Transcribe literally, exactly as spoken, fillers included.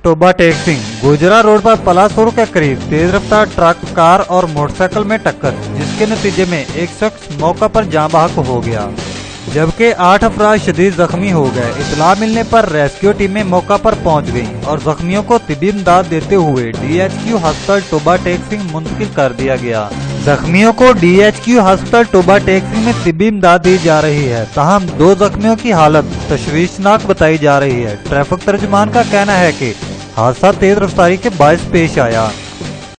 Toba Tek Singh गुजरा road पर पलासपुर के करीब तेज रफ्तार ट्रक, कार और मोटरसाइकिल में टक्कर, जिसके नतीजे में एक शख्स मौका पर जाँ बहक हो गया जबकि आठ अफराद शदीद जख्मी हो गए। इतला मिलने पर रेस्क्यू टीमें मौका पर पहुंच गईं और जख्मियों को तिब्बी इमदाद देते हुए डी एच क्यू अस्पताल टोबा टेक सिंह मुंतकिल कर दिया गया। जख्मियों को डी एच क्यू अस्पताल टोबा टेक सिंह में तिब्बी इमदाद दी जा रही है, ताहम दो जख्मियों की हालत तशवीशनाक बताई जा रही है। ट्रैफिक तर्जुमान का कहना है कि हादसा तेज रफ्तारी के बायस पेश आया।